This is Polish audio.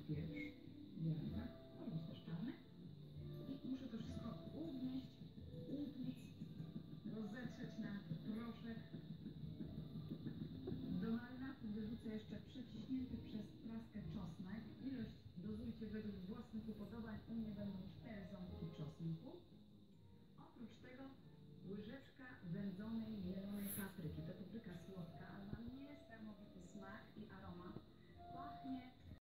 wiersz, białka, może być też czarny. I muszę to wszystko ugnieść, utłuc, rozetrzeć na proszek. Do marynatu wyrzucę jeszcze przeciśnięty przez praskę czosnek. Ilość dozujcie według własnych upodobań. U mnie będą 4 ząbki czosnku. Oprócz tego łyżeczka wędzonej, mielonej papryki. To